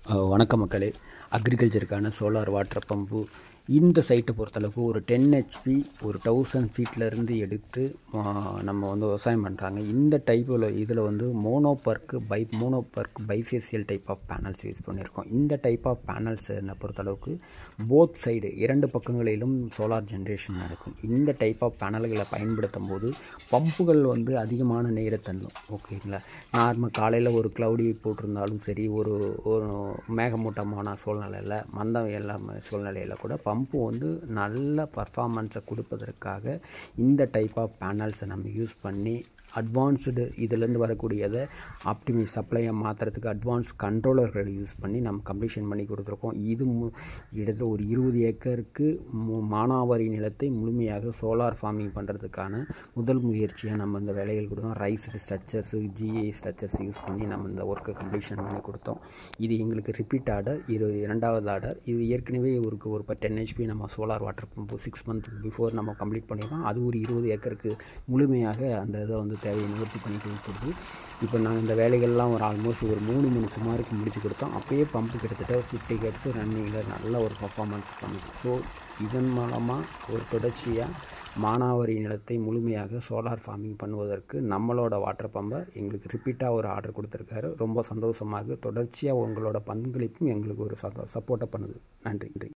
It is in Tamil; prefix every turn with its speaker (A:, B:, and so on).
A: வணக்கம் மக்களே. அக்ரிகல்ச்சருக்கான சோலார் வாட்டர் பம்பு இந்த சைட்டை பொறுத்தளவுக்கு ஒரு 10 ஹெச்பி ஒரு 1000 ஃபீட்லேருந்து எடுத்து நம்ம வந்து விவசாயம் பண்ணுறாங்க. இந்த டைப்பில் இதில் வந்து mono PERC bifacial type of panels use பண்ணியிருக்கோம். இந்த டைப் ஆஃப் பேனல்ஸை பொறுத்தளவுக்கு போத் சைடு 2 பக்கங்களிலும் சோலார் ஜென்ரேஷன் நடக்கும். இந்த டைப் ஆஃப் பேனல்களை பயன்படுத்தும் போது பம்புகள் வந்து அதிகமான நீரை தள்ளும். ஓகேங்களா? நார்மல் காலையில் ஒரு க்ளவுடி போட்டிருந்தாலும் சரி, ஒரு மேகமூட்டமான சூழ்நிலையில் மந்தம் எல்லாமே சூழ்நிலையில் கூட பம்பு வந்து நல்ல பர்ஃபார்மன்ஸை கொடுப்பதற்காக இந்த டைப் ஆஃப் பேனல்ஸை நம்ம யூஸ் பண்ணி அட்வான்ஸ்டு இதிலேருந்து வரக்கூடியதை ஆப்டிமைஸ் சப்ளையை மாற்றுறதுக்கு அட்வான்ஸ் கண்ட்ரோலர்கள் யூஸ் பண்ணி நம்ம கம்ப்ளீஷன் பண்ணி கொடுத்துருக்கோம். இது கிட்டத்தட்ட ஒரு 20 ஏக்கருக்கு மானாவாரி நிலத்தை முழுமையாக சோலார் ஃபார்மிங் பண்ணுறதுக்கான முதல் முயற்சியாக நம்ம இந்த வேலைகள் கொடுத்தோம். Raised structures, GA structures use பண்ணி நம்ம இந்த ஒர்க்கை கம்ப்ளீஷன் பண்ணி கொடுத்தோம். இது எங்களுக்கு ரிப்பீட் ஆர்டர், இது 2வது ஆர்டர். இது ஏற்கனவே ஒரு 10 ஹெச்பி நம்ம solar water pump 6 month before நம்ம கம்ப்ளீட் பண்ணியிருக்கோம். அது ஒரு 20 ஏக்கருக்கு முழுமையாக அந்த இதை வந்து தேவையை நிவர்த்தி பண்ணி கொடுக்குறது. இப்போ நாங்கள் இந்த வேலைகள்லாம் ஒரு ஆல்மோஸ்ட் ஒரு 3 மணி சுமாருக்கு முடிச்சு கொடுத்தோம். அப்போயே பம்பு கிட்டத்தட்ட 50 ஹெர்ட்ஸ் ரன்னிங்கில் நல்ல ஒரு பர்ஃபார்மன்ஸ் பண்ணுது. ஸோ இதன் மூலமாக ஒரு தொடர்ச்சியாக மானாவாரி நிலத்தை முழுமையாக சோலார் ஃபார்மிங் பண்ணுவதற்கு நம்மளோட வாட்டர் பம்பை எங்களுக்கு ரிப்பீட்டாக ஒரு ஆர்டர் கொடுத்துருக்காரு. ரொம்ப சந்தோஷமாக தொடர்ச்சியாக உங்களோட பங்களிப்பும் எங்களுக்கு ஒரு சப்போர்ட்டை பண்ணுது. நன்றி.